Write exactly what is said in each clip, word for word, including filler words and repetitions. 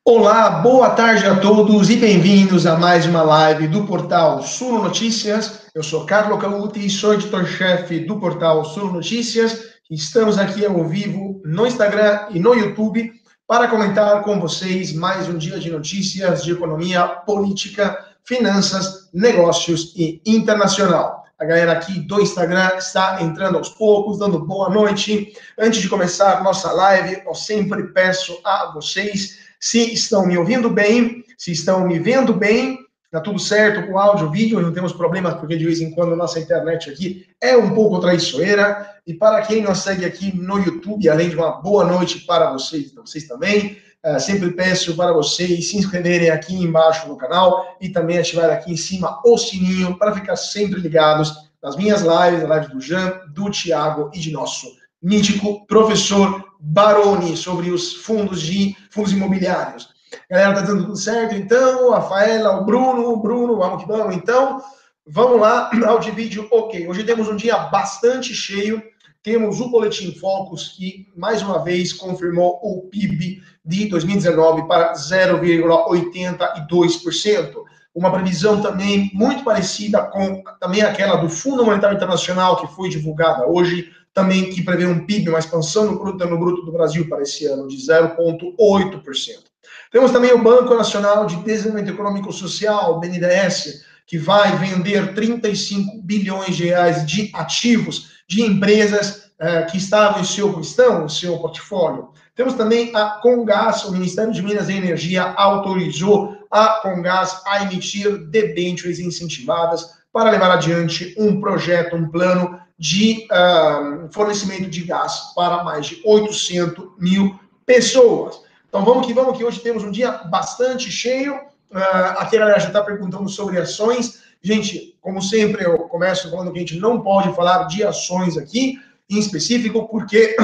Olá, boa tarde a todos e bem-vindos a mais uma live do portal Suno Notícias. Eu sou Carlo Cauti, sou editor-chefe do portal Suno Notícias. Estamos aqui ao vivo no Instagram e no YouTube para comentar com vocês mais um dia de notícias de economia, política, finanças, negócios e internacional. A galera aqui do Instagram está entrando aos poucos, dando boa noite. Antes de começar nossa live, eu sempre peço a vocês, se estão me ouvindo bem, se estão me vendo bem, tá tudo certo com o áudio, o vídeo, não temos problemas, porque de vez em quando a nossa internet aqui é um pouco traiçoeira. E para quem nos segue aqui no YouTube, além de uma boa noite para vocês, vocês também, uh, sempre peço para vocês se inscreverem aqui embaixo no canal e também ativar aqui em cima o sininho para ficar sempre ligados nas minhas lives, a live do Jean, do Thiago e de nosso mítico professor Baroni sobre os fundos de fundos imobiliários. Galera, tá dando tudo certo? Então, Rafaela, o Bruno, o Bruno, vamos que vamos. Então, vamos lá, áudio e vídeo, ok. Hoje temos um dia bastante cheio. Temos o Boletim Focus, que mais uma vez confirmou o P I B de dois mil e dezenove para zero vírgula oitenta e dois por cento. Uma previsão também muito parecida com também aquela do Fundo Monetário Internacional, que foi divulgada hoje, também que prevê um P I B, uma expansão no bruto, no bruto do Brasil para esse ano de zero vírgula oito por cento. Temos também o Banco Nacional de Desenvolvimento Econômico e Social, o B N D E S, que vai vender trinta e cinco bilhões de reais de ativos de empresas eh, que estavam em seu, estão em seu portfólio. Temos também a Comgás, o Ministério de Minas e Energia autorizou a Comgás a emitir debêntures incentivadas para levar adiante um projeto, um plano de uh, fornecimento de gás para mais de oitocentas mil pessoas. Então vamos que vamos, que hoje temos um dia bastante cheio. Uh, aqui a galera já está perguntando sobre ações. Gente, como sempre, eu começo falando que a gente não pode falar de ações aqui, em específico, porque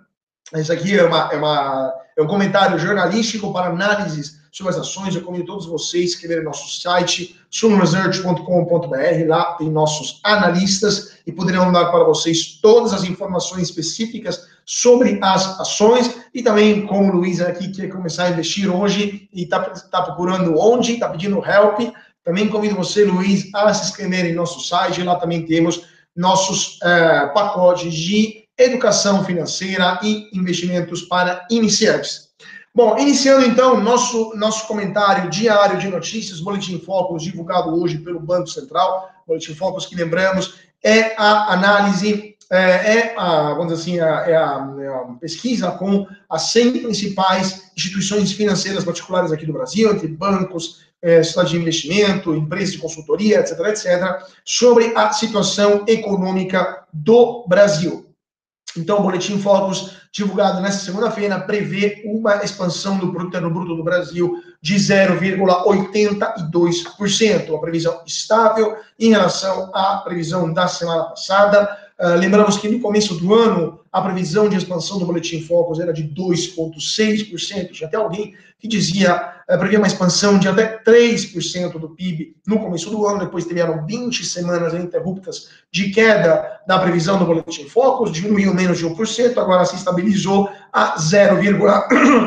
isso aqui é, uma, é, uma, é um comentário jornalístico para análises sobre as ações. Eu convido todos vocês que lerem nosso site, suno research ponto com ponto br. Lá tem nossos analistas e poderão dar para vocês todas as informações específicas sobre as ações. E também, como o Luiz aqui quer começar a investir hoje e está tá procurando onde, está pedindo help, também convido você, Luiz, a se inscrever em nosso site. Lá também temos nossos uh, pacotes de educação financeira e investimentos para iniciantes. Bom, iniciando então nosso, nosso comentário diário de notícias, Boletim Focus, divulgado hoje pelo Banco Central. Boletim Focus, que lembramos, é a análise, é, é a, vamos dizer assim, é a, é a pesquisa com as cem principais instituições financeiras particulares aqui do Brasil, entre bancos, é, sociedade de investimento, empresas de consultoria, etc, etcétera, sobre a situação econômica do Brasil. Então, o Boletim Focus, divulgado nesta segunda-feira, prevê uma expansão do produto interno bruto do Brasil de zero vírgula oitenta e dois por cento, uma previsão estável em relação à previsão da semana passada. Uh, lembramos que no começo do ano, a previsão de expansão do Boletim Focus era de dois vírgula seis por cento. Tinha até alguém que dizia, uh, previa uma expansão de até três por cento do P I B no começo do ano. Depois tiveram vinte semanas ininterruptas de queda da previsão do Boletim Focus, diminuiu menos de um por cento, agora se estabilizou a zero vírgula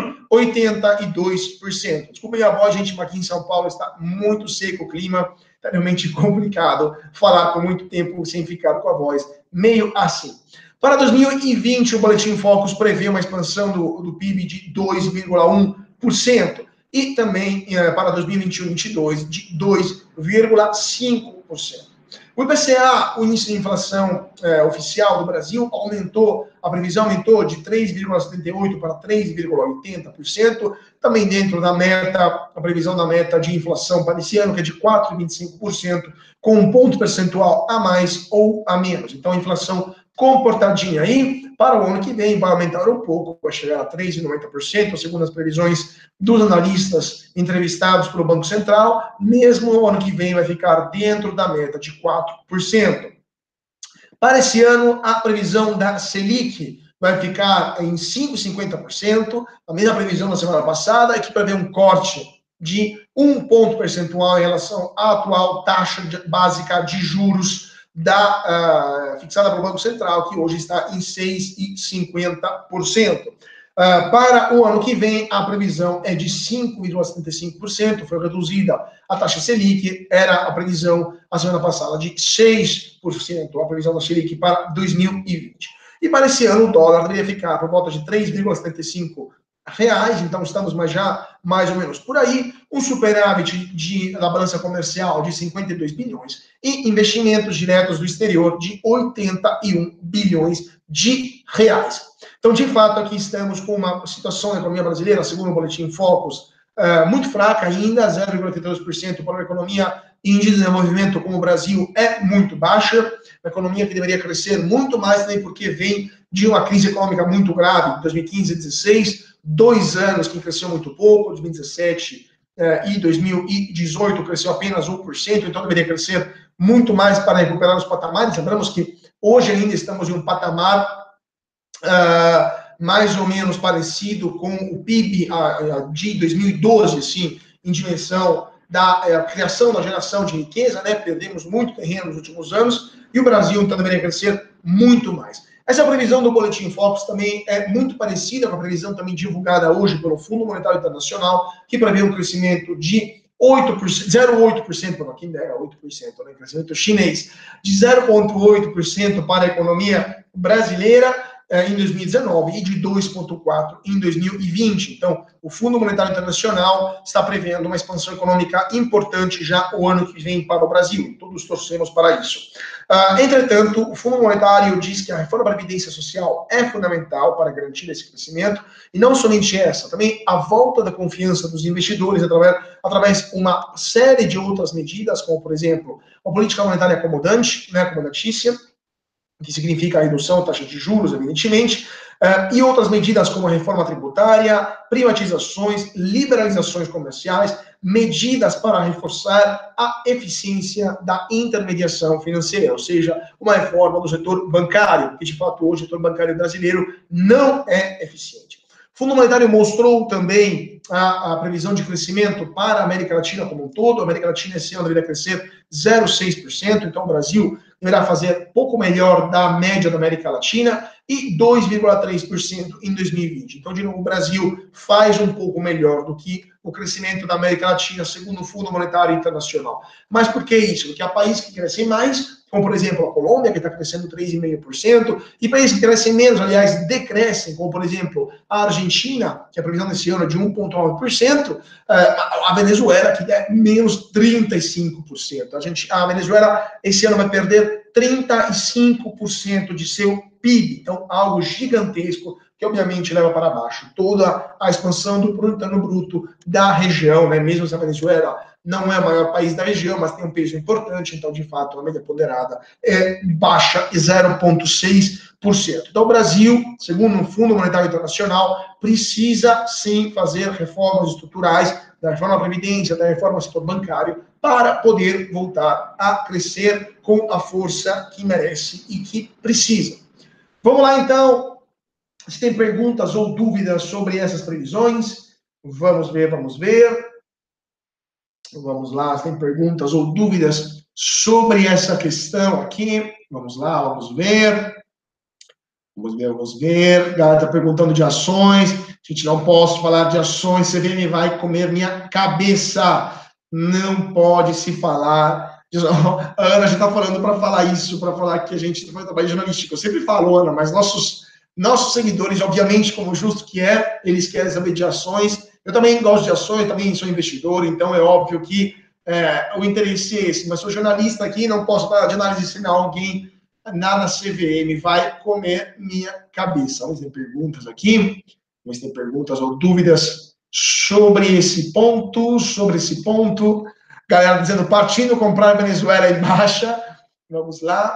oitenta e dois por cento. Desculpem a voz, gente, mas aqui em São Paulo está muito seco o clima, está realmente complicado falar por muito tempo sem ficar com a voz meio assim. Para dois mil e vinte, o Boletim Focus prevê uma expansão do, do P I B de dois vírgula um por cento e também eh, para dois mil e vinte e um, vinte e dois de dois vírgula cinco por cento. O I P C A, o índice de inflação eh, oficial do Brasil, aumentou, a previsão aumentou de três vírgula setenta e oito por cento para três vírgula oitenta por cento, também dentro da meta, a previsão da meta de inflação para esse ano, que é de quatro vírgula vinte e cinco por cento, com um ponto percentual a mais ou a menos. Então, a inflação comportadinha aí, para o ano que vem vai aumentar um pouco, vai chegar a três vírgula noventa por cento, segundo as previsões dos analistas entrevistados pelo Banco Central. Mesmo o ano que vem vai ficar dentro da meta de quatro por cento. Para esse ano, a previsão da Selic vai ficar em cinco vírgula cinquenta por cento, a mesma previsão da semana passada, que prevê um corte de um ponto percentual em relação à atual taxa de, básica de juros da, uh, fixada pelo Banco Central, que hoje está em seis vírgula cinquenta por cento. Uh, para o ano que vem, a previsão é de cinco vírgula setenta e cinco por cento, foi reduzida a taxa Selic, era a previsão a semana passada de seis por cento, a previsão da Selic para dois mil e vinte. E para esse ano, o dólar deveria ficar por volta de três vírgula setenta e cinco reais, então estamos mais já mais ou menos por aí, um superávit de, da balança comercial de cinquenta e dois bilhões e investimentos diretos do exterior de oitenta e um bilhões de reais. Então, de fato, aqui estamos com uma situação da economia brasileira, segundo o Boletim Focus, uh, muito fraca ainda, zero vírgula oitenta e dois por cento para uma economia em desenvolvimento como o Brasil é muito baixa, uma economia que deveria crescer muito mais, nem porque vem de uma crise econômica muito grave, dois mil e quinze e dois mil e dezesseis, dois anos que cresceu muito pouco, dois mil e dezessete uh, e dois mil e dezoito cresceu apenas um por cento, então deveria crescer muito mais para recuperar os patamares. Lembramos que hoje ainda estamos em um patamar Uh, mais ou menos parecido com o P I B uh, de dois mil e doze, assim, em dimensão da uh, criação, da geração de riqueza, né? Perdemos muito terreno nos últimos anos, e o Brasil, então, deveria crescer muito mais. Essa previsão do Boletim Focus também é muito parecida com a previsão também divulgada hoje pelo Fundo Monetário Internacional, que prevê um crescimento de oito por cento, zero vírgula oito por cento, aqui ainda era oito por cento, né? Crescimento chinês, de zero vírgula oito por cento para a economia brasileira, em dois mil e dezenove e de dois vírgula quatro por cento em dois mil e vinte. Então, o Fundo Monetário Internacional está prevendo uma expansão econômica importante já o ano que vem para o Brasil. Todos torcemos para isso. Uh, entretanto, o Fundo Monetário diz que a reforma da Previdência Social é fundamental para garantir esse crescimento, e não somente essa, também a volta da confiança dos investidores através, através de uma série de outras medidas, como, por exemplo, a política monetária acomodante, né, acomodatícia, que significa a redução da taxa de juros, evidentemente, uh, e outras medidas como a reforma tributária, privatizações, liberalizações comerciais, medidas para reforçar a eficiência da intermediação financeira, ou seja, uma reforma do setor bancário, que de fato hoje o setor bancário brasileiro não é eficiente. O Fundo Monetário mostrou também a, a previsão de crescimento para a América Latina como um todo. A América Latina esse ano deveria crescer zero vírgula seis por cento, então o Brasil deverá fazer pouco melhor da média da América Latina e dois vírgula três por cento em dois mil e vinte. Então, de novo, o Brasil faz um pouco melhor do que o crescimento da América Latina, segundo o Fundo Monetário Internacional. Mas por que isso? Porque há países que crescem mais, como por exemplo a Colômbia, que está crescendo três vírgula cinco por cento, e países que crescem menos, aliás, decrescem, como por exemplo a Argentina, que a previsão desse ano é de um vírgula nove por cento, a Venezuela, que é menos trinta e cinco por cento. A, gente, a Venezuela esse ano vai perder trinta e cinco por cento de seu P I B, então algo gigantesco que obviamente leva para baixo toda a expansão do produto interno bruto da região, né? Mesmo se a Venezuela não é o maior país da região, mas tem um peso importante, então de fato a média ponderada é baixa e zero vírgula seis por cento. Então o Brasil, segundo o Fundo Monetário Internacional, precisa sim fazer reformas estruturais da reforma da Previdência, da reforma do setor bancário, para poder voltar a crescer com a força que merece e que precisa. Vamos lá, então. Se tem perguntas ou dúvidas sobre essas previsões, vamos ver, vamos ver. Vamos lá, se tem perguntas ou dúvidas sobre essa questão aqui. Vamos lá, vamos ver. Vamos ver, vamos ver. A galera está perguntando de ações. Gente, não posso falar de ações, C V M vai comer minha cabeça. Não pode se falar. A Ana já está falando para falar isso, para falar que a gente faz trabalho jornalístico. Eu sempre falo, Ana, mas nossos, nossos seguidores, obviamente, como justo que é, eles querem saber de ações. Eu também gosto de ações, também sou investidor, então é óbvio que é, o interesse é esse. Mas sou jornalista aqui, não posso falar de análise ensinar alguém na C V M, vai comer minha cabeça. Vamos ver perguntas aqui. Vamos ter perguntas ou dúvidas sobre esse ponto, sobre esse ponto. Galera dizendo, partindo comprar Venezuela em baixa. Vamos lá.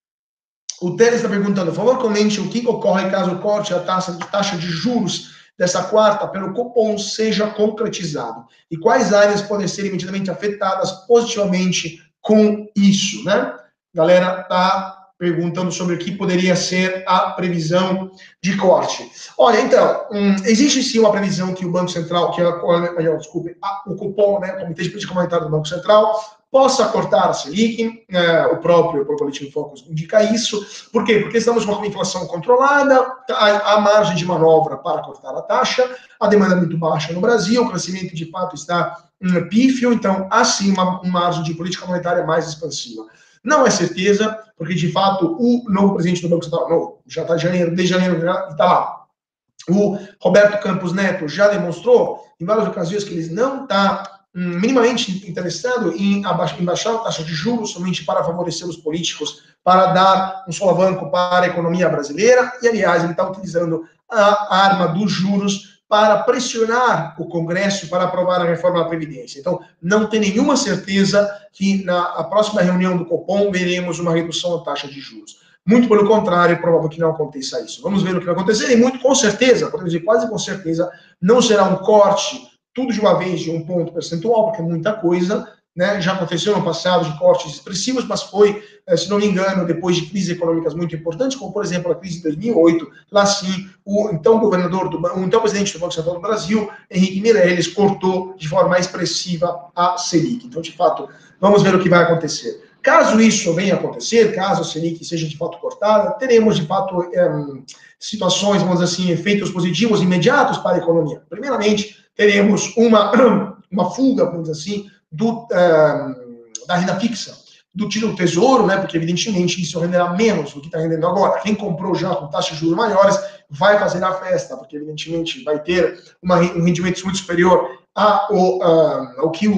O Teles está perguntando, por favor, comente o que ocorre caso o corte a taxa de, taxa de juros dessa quarta pelo Copom seja concretizado. E quais áreas podem ser imediatamente afetadas positivamente com isso, né? Galera tá perguntando sobre o que poderia ser a previsão de corte. Olha, então, hum, existe sim uma previsão que o Banco Central, que a, desculpe, a, o Copom, né, o Comitê de Política Monetária do Banco Central, possa cortar a Selic, é, o próprio Political Focus indica isso. Por quê? Porque estamos com uma inflação controlada, há, há margem de manobra para cortar a taxa, a demanda é muito baixa no Brasil, o crescimento de fato está um, pífio, então há sim uma, uma margem de política monetária mais expansiva. Não é certeza, porque de fato o novo presidente do Banco Central, não, já está de janeiro, desde janeiro está lá. O Roberto Campos Neto já demonstrou em várias ocasiões que ele não está hum, minimamente interessado em, abaixar, em baixar a taxa de juros somente para favorecer os políticos, para dar um solavanco para a economia brasileira, e aliás ele está utilizando a arma dos juros para pressionar o Congresso para aprovar a reforma da Previdência. Então, não tem nenhuma certeza que na próxima reunião do Copom veremos uma redução da taxa de juros. Muito pelo contrário, é provável que não aconteça isso. Vamos ver o que vai acontecer, e muito com certeza, podemos dizer quase com certeza, não será um corte, tudo de uma vez, de um ponto percentual, porque é muita coisa, né? Já aconteceu no passado de cortes expressivos, mas foi, se não me engano, depois de crises econômicas muito importantes, como, por exemplo, a crise de dois mil e oito, lá sim, o então governador, do, o então presidente do Banco Central do Brasil, Henrique Meirelles, cortou de forma expressiva a Selic. Então, de fato, vamos ver o que vai acontecer. Caso isso venha a acontecer, caso a Selic seja de fato cortada, teremos de fato é, situações, vamos dizer assim, efeitos positivos imediatos para a economia. Primeiramente, teremos uma, uma fuga, vamos dizer assim, do, é, da renda fixa, do título tesouro, né, porque evidentemente isso renderá menos do que está rendendo agora. Quem comprou já com taxas de juros maiores vai fazer a festa, porque evidentemente vai ter uma, um rendimento muito superior A, o, a, ao que o,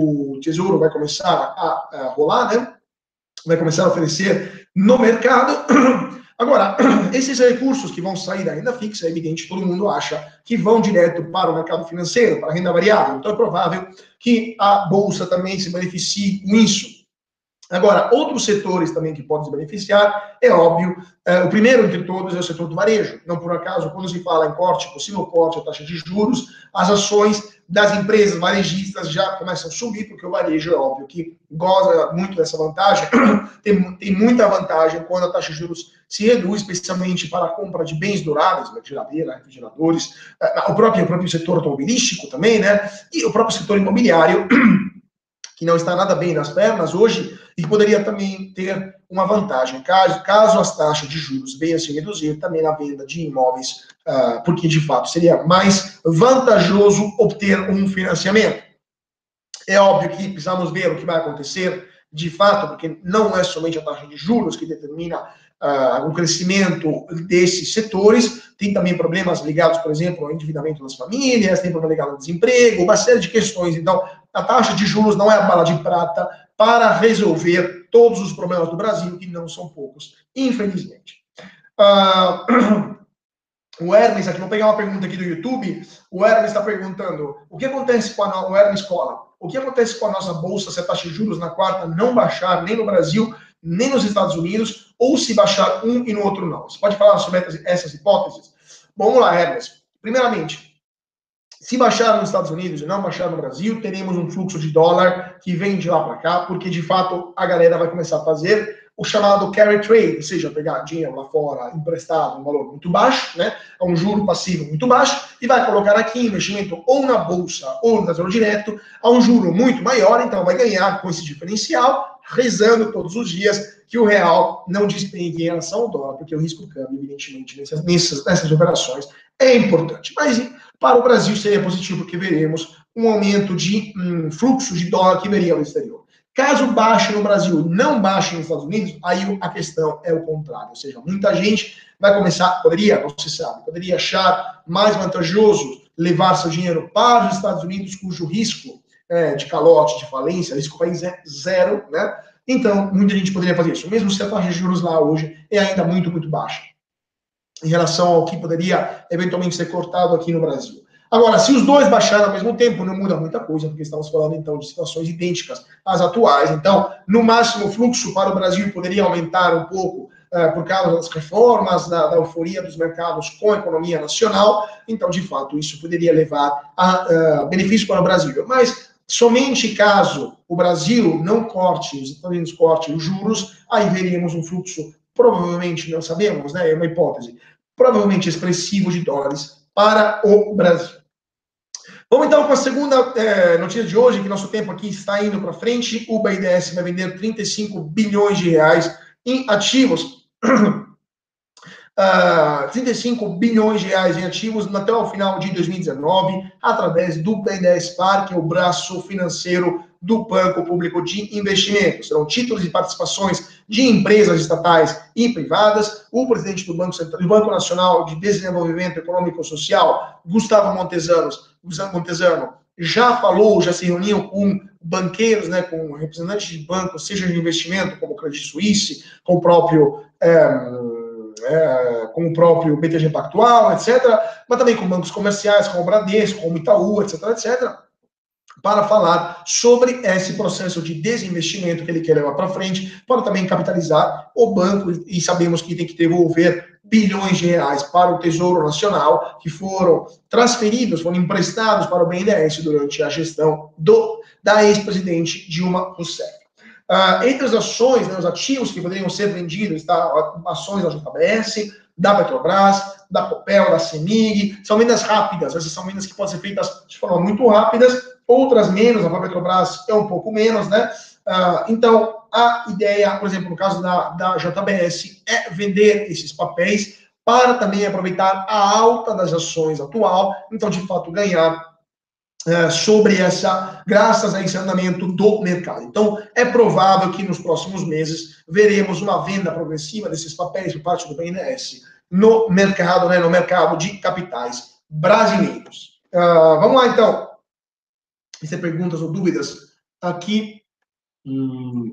o Tesouro vai começar a, a rolar, né? Vai começar a oferecer no mercado. Agora, esses recursos que vão sair da renda fixa, é evidente, todo mundo acha que vão direto para o mercado financeiro, para a renda variável. Então é provável que a Bolsa também se beneficie com isso. Agora, outros setores também que podem se beneficiar, é óbvio, é, o primeiro entre todos é o setor do varejo. Não por acaso, quando se fala em corte, possível corte da taxa de juros, as ações das empresas varejistas já começam a subir, porque o varejo é óbvio que goza muito dessa vantagem, tem, tem muita vantagem quando a taxa de juros se reduz, especialmente para a compra de bens duráveis, né, geladeira, refrigeradores, o próprio, o próprio setor automobilístico também, né, e o próprio setor imobiliário, que não está nada bem nas pernas hoje, e que poderia também ter uma vantagem, caso, caso as taxas de juros venham a se reduzir também na venda de imóveis, uh, porque de fato seria mais vantajoso obter um financiamento. É óbvio que precisamos ver o que vai acontecer de fato, porque não é somente a taxa de juros que determina uh, o crescimento desses setores, tem também problemas ligados, por exemplo, ao endividamento das famílias, tem problema ligado ao desemprego, uma série de questões. Então, a taxa de juros não é a bala de prata para resolver todos os problemas do Brasil, que não são poucos, infelizmente. Uh, o Hermes, aqui, vou pegar uma pergunta aqui do YouTube, o Hermes está perguntando, o que acontece com a, o Hermes Cola, o que acontece com a nossa bolsa se a taxa de juros na quarta não baixar nem no Brasil, nem nos Estados Unidos, ou se baixar um e no outro não? Você pode falar sobre essas hipóteses? Bom, vamos lá, Hermes. Primeiramente, se baixar nos Estados Unidos e não baixar no Brasil, teremos um fluxo de dólar que vem de lá para cá, porque de fato a galera vai começar a fazer o chamado carry trade, ou seja, pegar dinheiro lá fora emprestado, um valor muito baixo, né, a um juro passivo muito baixo, e vai colocar aqui investimento ou na bolsa ou no tesouro direto a um juro muito maior, então vai ganhar com esse diferencial, rezando todos os dias que o real não despengue em relação ao dólar, porque o risco câmbio, evidentemente, nessas, nessas, nessas operações é importante. Mas para o Brasil seria positivo, porque veremos um aumento de um, fluxo de dólar que viria ao exterior. Caso baixe no Brasil, não baixe nos Estados Unidos, aí a questão é o contrário. Ou seja, muita gente vai começar, poderia, não se sabe, poderia achar mais vantajoso levar seu dinheiro para os Estados Unidos, cujo risco é, de calote, de falência, risco país é zero, né? Então, muita gente poderia fazer isso, mesmo se a taxa de juros lá hoje é ainda muito, muito baixa, em relação ao que poderia eventualmente ser cortado aqui no Brasil. Agora, se os dois baixarem ao mesmo tempo, não muda muita coisa, porque estamos falando, então, de situações idênticas às atuais. Então, no máximo, o fluxo para o Brasil poderia aumentar um pouco uh, por causa das reformas, da, da euforia dos mercados com a economia nacional. Então, de fato, isso poderia levar a uh, benefício para o Brasil. Mas, somente caso o Brasil não corte, os Estados Unidos corte os juros, aí veríamos um fluxo, provavelmente, não sabemos, né, é uma hipótese, provavelmente expressivo de dólares para o Brasil. Vamos então para a segunda é, notícia de hoje, que nosso tempo aqui está indo para frente. O B N D E S vai vender trinta e cinco bilhões de reais em ativos. Uh, trinta e cinco bilhões de reais em ativos até o final de dois mil e dezenove, através do B N D E S Par, que é o braço financeiro do Banco Público de Investimentos. Serão títulos e participações de empresas estatais e privadas. O presidente do Banco, Central, do Banco Nacional de Desenvolvimento Econômico e Social, Gustavo Montezano, Montezano, já falou, já se reuniu com banqueiros, né, com representantes de bancos, seja de investimento, como o Credit Suisse, com o próprio... É, É, com o próprio B T G Pactual, etcétera, mas também com bancos comerciais, como o Bradesco, como o Itaú, etc, etcétera, para falar sobre esse processo de desinvestimento que ele quer levar para frente, para também capitalizar o banco, e sabemos que tem que devolver bilhões de reais para o Tesouro Nacional, que foram transferidos, foram emprestados para o B N D E S durante a gestão do, da ex-presidente Dilma Rousseff. Uh, entre as ações, né, os ativos que poderiam ser vendidos, está ações da J B S, da Petrobras, da Copel, da CEMIG, são vendas rápidas, essas são vendas que podem ser feitas de forma muito rápidas, outras menos, a Petrobras é um pouco menos, né? Uh, então, a ideia, por exemplo, no caso da, da J B S, é vender esses papéis para também aproveitar a alta das ações atual, então, de fato, ganhar É, sobre essa, graças a esse andamento do mercado. Então, é provável que nos próximos meses veremos uma venda progressiva desses papéis por parte do B N D E S no mercado, né, no mercado de capitais brasileiros. Uh, vamos lá, então. Se perguntas ou dúvidas aqui hum,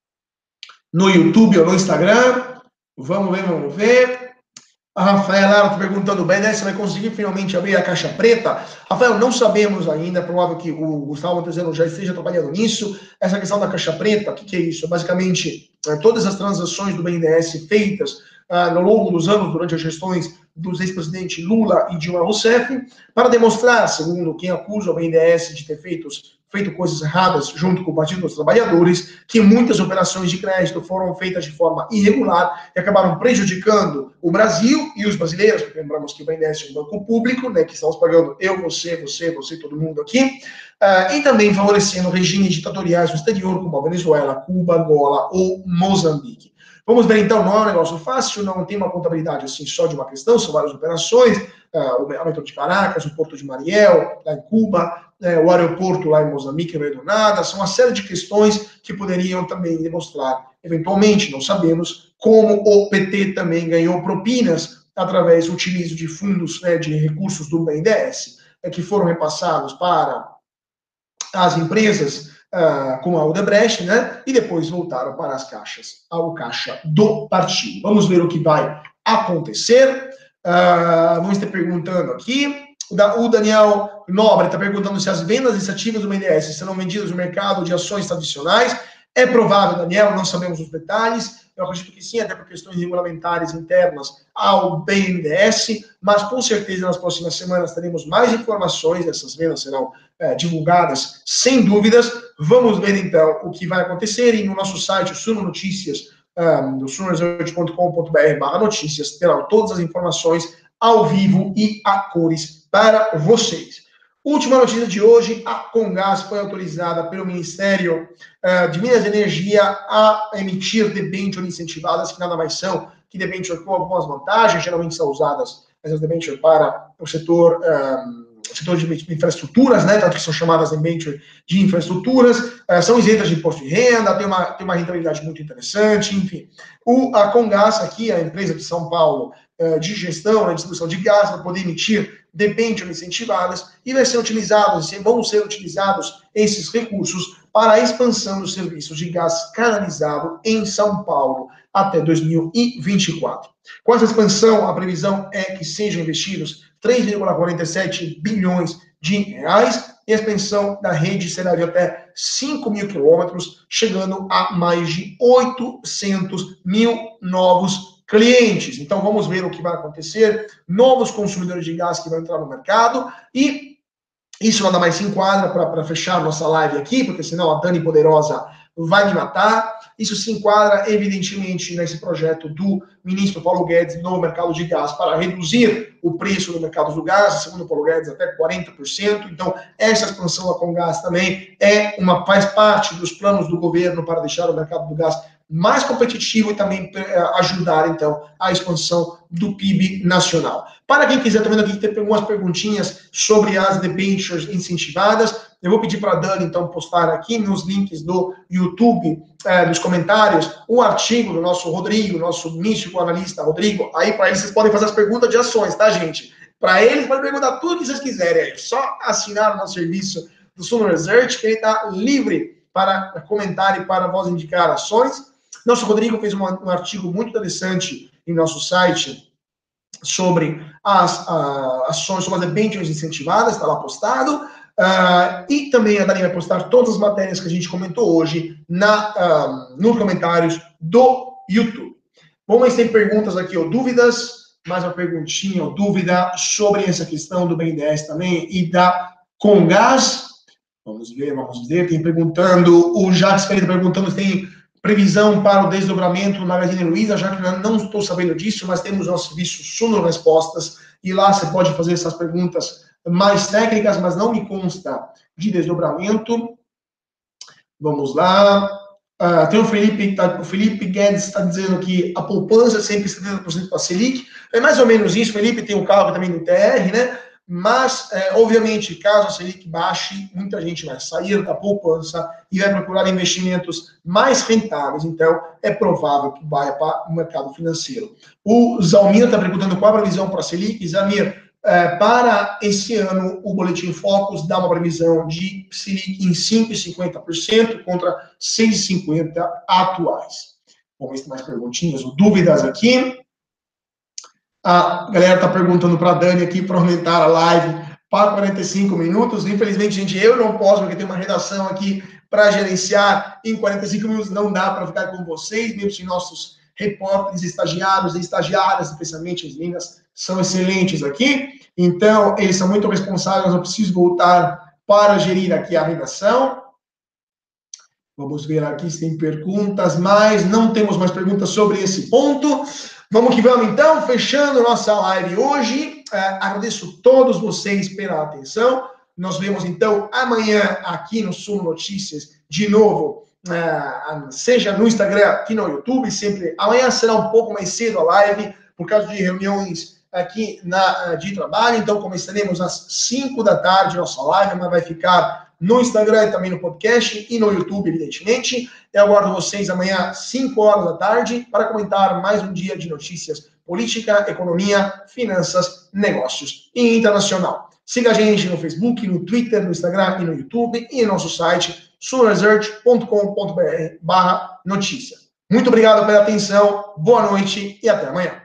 no YouTube ou no Instagram. Vamos ver, vamos ver. A Rafaela está perguntando, o B N D E S vai conseguir finalmente abrir a caixa preta? Rafael, não sabemos ainda, é provável que o Gustavo Montezano já esteja trabalhando nisso. Essa questão da caixa preta, o que, que é isso? Basicamente, é, todas as transações do B N D E S feitas ah, ao longo dos anos, durante as gestões dos ex-presidentes Lula e Dilma Rousseff, para demonstrar, segundo quem acusa o B N D E S de ter feito, feito coisas erradas junto com o Partido dos Trabalhadores, que muitas operações de crédito foram feitas de forma irregular e acabaram prejudicando o Brasil e os brasileiros, porque lembramos que o B N D E S é um banco público, né, que estamos pagando eu, você, você, você, todo mundo aqui, uh, e também favorecendo regimes ditatoriais no exterior, como a Venezuela, Cuba, Angola ou Moçambique. Vamos ver, então, não é um negócio fácil, não tem uma contabilidade assim só de uma questão, são várias operações, uh, o metrô de Caracas, o Porto de Mariel, lá em Cuba, uh, o aeroporto lá em Moçambique, no meio do nada, são uma série de questões que poderiam também demonstrar, eventualmente, não sabemos, como o P T também ganhou propinas através do utilizo de fundos, né, de recursos do B N D E S, uh, que foram repassados para as empresas, Uh, com a Odebrecht, né, e depois voltaram para as caixas, ao caixa do partido. Vamos ver o que vai acontecer. Uh, vamos estar perguntando aqui. O Daniel Nobre está perguntando se as vendas desse ativo do B N D E S serão vendidas no mercado de ações tradicionais. É provável, Daniel, não sabemos os detalhes. Eu acredito que sim, até por questões regulamentares internas ao B N D E S, mas com certeza nas próximas semanas teremos mais informações, essas vendas serão é, divulgadas sem dúvidas. Vamos ver então o que vai acontecer e no nosso site, o Suno Notícias, um, do suno resort ponto com ponto br barra notícias, terão todas as informações ao vivo e a cores para vocês. Última notícia de hoje, a Comgás foi autorizada pelo Ministério uh, de Minas e Energia a emitir debêntures incentivadas, que nada mais são que debêntures com algumas vantagens, geralmente são usadas essas debêntures para o setor, um, o setor de infraestruturas, né, tanto que são chamadas debêntures de infraestruturas, uh, são isentas de imposto de renda, tem uma, tem uma rentabilidade muito interessante, enfim. O, a Comgás aqui, a empresa de São Paulo, uh, de gestão, né, distribuição de gás, vai poder emitir debêntures incentivadas e vai ser utilizados, vão ser utilizados esses recursos para a expansão dos serviços de gás canalizado em São Paulo até dois mil e vinte e quatro. Com essa expansão, a previsão é que sejam investidos três vírgula quarenta e sete bilhões de reais e a expansão da rede será de até cinco mil quilômetros, chegando a mais de oitocentos mil novos clientes. Então, vamos ver o que vai acontecer. Novos consumidores de gás que vão entrar no mercado e isso nada mais se enquadra para fechar nossa live aqui, porque senão a Dani Poderosa vai me matar. Isso se enquadra, evidentemente, nesse projeto do ministro Paulo Guedes no mercado de gás para reduzir o preço do mercado do gás, segundo o Paulo Guedes, até quarenta por cento. Então, essa expansão da Comgás também é uma, faz parte dos planos do governo para deixar o mercado do gás mais competitivo e também ajudar, então, a expansão do P I B nacional. Para quem quiser também, aqui tem algumas perguntinhas sobre as debentures incentivadas. Eu vou pedir para a Dani, então, postar aqui nos links do YouTube, é, nos comentários, um artigo do nosso Rodrigo, nosso místico analista Rodrigo. Aí, para eles, vocês podem fazer as perguntas de ações, tá, gente? Para eles, podem perguntar tudo que vocês quiserem. É só assinar o nosso serviço do Suno Research, que ele está livre para comentar e para vos indicar ações. Nosso Rodrigo fez uma, um artigo muito interessante em nosso site sobre as uh, ações, sobre as debêntures incentivadas, está lá postado. Uh, e também a Dani vai postar todas as matérias que a gente comentou hoje na, uh, nos comentários do YouTube. Bom, mas tem perguntas aqui ou dúvidas? Mais uma perguntinha ou dúvida sobre essa questão do B N D E S também e da Comgás. Vamos ver, vamos ver. Tem perguntando, o Jacques Pereira perguntando se tem previsão para o desdobramento do Magazine Luiza, já que eu não estou sabendo disso, mas temos nosso serviço Suno Respostas, e lá você pode fazer essas perguntas mais técnicas, mas não me consta de desdobramento. Vamos lá. Uh, tem o Felipe, tá, o Felipe Guedes está dizendo que a poupança é sempre setenta por cento para a Selic. É mais ou menos isso. O Felipe tem um cargo também no T R, né? Mas, é, obviamente, caso a Selic baixe, muita gente vai sair da poupança e vai procurar investimentos mais rentáveis. Então, é provável que vá para o mercado financeiro. O Zalmir está perguntando qual a previsão para a Selic. Zalmir, é, para esse ano, o Boletim Focus dá uma previsão de Selic em cinco vírgula cinquenta por cento contra seis vírgula cinquenta por cento atuais. Vamos ver se tem mais perguntinhas ou dúvidas aqui. A galera está perguntando para a Dani aqui para aumentar a live para quarenta e cinco minutos. Infelizmente, gente, eu não posso, porque tem uma redação aqui para gerenciar em quarenta e cinco minutos. Não dá para ficar com vocês, mesmo se nossos repórteres, estagiários e estagiárias, especialmente as meninas, são excelentes aqui. Então, eles são muito responsáveis, eu preciso voltar para gerir aqui a redação. Vamos ver aqui se tem perguntas, mas não temos mais perguntas sobre esse ponto. Vamos que vamos, então, fechando nossa live hoje. Uh, agradeço a todos vocês pela atenção. Nós vemos, então, amanhã aqui no Suno Notícias, de novo, uh, seja no Instagram, aqui no YouTube, sempre. Amanhã será um pouco mais cedo a live, por causa de reuniões aqui na, de trabalho. Então, começaremos às cinco da tarde nossa live, mas vai ficar no Instagram e também no podcast e no YouTube, evidentemente. Eu aguardo vocês amanhã às cinco horas da tarde para comentar mais um dia de notícias política, economia, finanças, negócios e internacional. Siga a gente no Facebook, no Twitter, no Instagram e no YouTube e em nosso site suno research ponto com ponto br barra notícias. Muito obrigado pela atenção, boa noite e até amanhã.